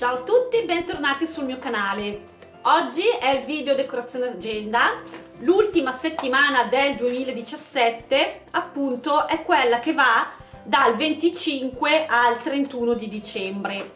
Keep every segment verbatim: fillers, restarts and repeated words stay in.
Ciao a tutti, bentornati sul mio canale. Oggi è il video decorazione agenda. L'ultima settimana del duemiladiciassette appunto è quella che va dal venticinque al trentuno di dicembre.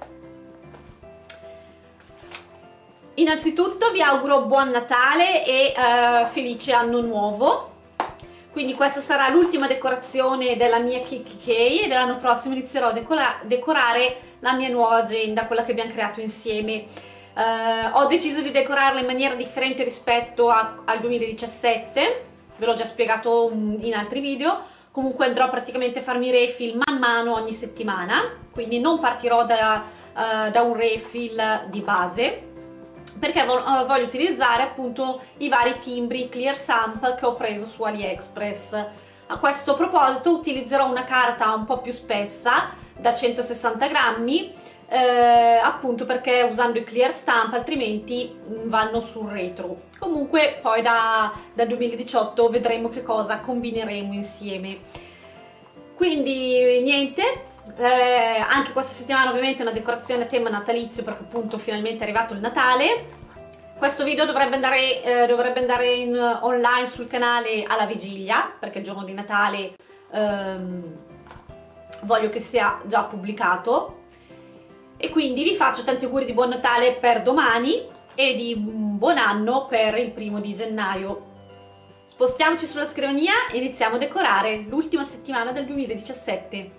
Innanzitutto vi auguro buon Natale e uh, felice anno nuovo. Quindi questa sarà l'ultima decorazione della mia Kikki K e l'anno prossimo inizierò a decora decorare la mia nuova agenda, quella che abbiamo creato insieme. Uh, ho deciso di decorarla in maniera differente rispetto a, al duemiladiciassette, ve l'ho già spiegato in altri video. Comunque andrò praticamente a farmi refill man mano ogni settimana, quindi non partirò da, uh, da un refill di base, perché voglio utilizzare appunto i vari timbri Clear Stamp che ho preso su AliExpress. A questo proposito utilizzerò una carta un po' più spessa da centosessanta grammi, eh, appunto perché usando i Clear Stamp altrimenti vanno sul retro. Comunque poi da, dal duemiladiciotto vedremo che cosa combineremo insieme. Quindi niente. Eh, anche questa settimana ovviamente una decorazione a tema natalizio, perché appunto finalmente è arrivato il Natale. Questo video dovrebbe andare, eh, dovrebbe andare in, uh, online sul canale alla vigilia, perché il giorno di Natale ehm, voglio che sia già pubblicato. E quindi vi faccio tanti auguri di buon Natale per domani e di buon anno per il primo di gennaio. Spostiamoci sulla scrivania e iniziamo a decorare l'ultima settimana del duemiladiciassette.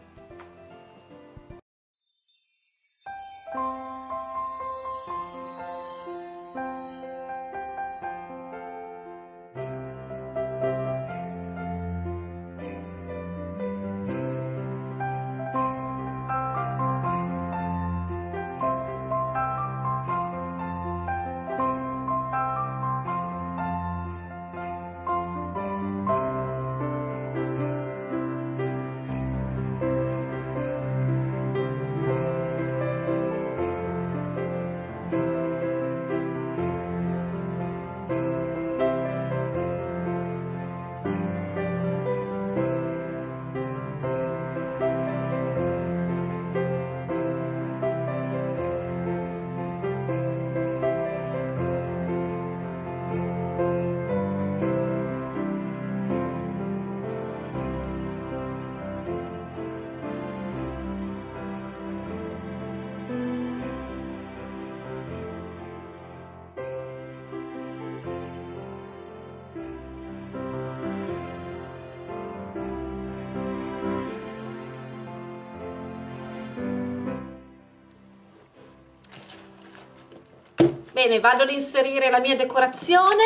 Bene, vado ad inserire la mia decorazione.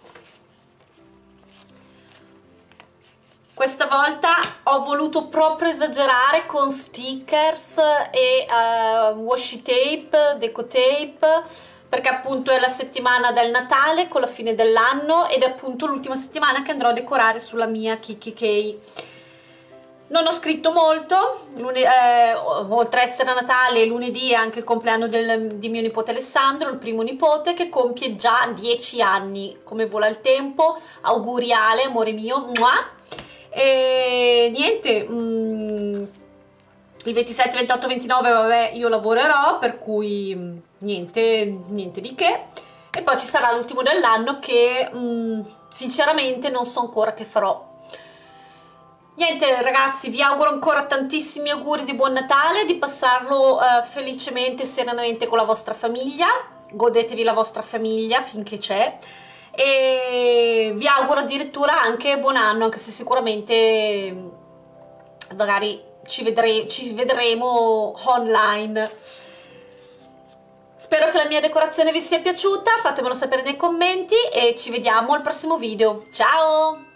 Questa volta ho voluto proprio esagerare con stickers e uh, washi tape, deco tape, perché appunto è la settimana del Natale con la fine dell'anno ed è appunto l'ultima settimana che andrò a decorare sulla mia Kikki K. Non ho scritto molto, eh, oltre a essere Natale, lunedì è anche il compleanno del, di mio nipote Alessandro, il primo nipote, che compie già dieci anni. Come vola il tempo, auguri Ale, amore mio, mua. E niente, mm, il ventisette, ventotto, ventinove vabbè io lavorerò, per cui mm, niente, niente di che. E poi ci sarà l'ultimo dell'anno che mm, sinceramente non so ancora che farò. Niente ragazzi, vi auguro ancora tantissimi auguri di buon Natale, di passarlo uh, felicemente e serenamente con la vostra famiglia, godetevi la vostra famiglia finché c'è, e vi auguro addirittura anche buon anno, anche se sicuramente magari ci, vedre ci vedremo online. Spero che la mia decorazione vi sia piaciuta, fatemelo sapere nei commenti e ci vediamo al prossimo video. Ciao!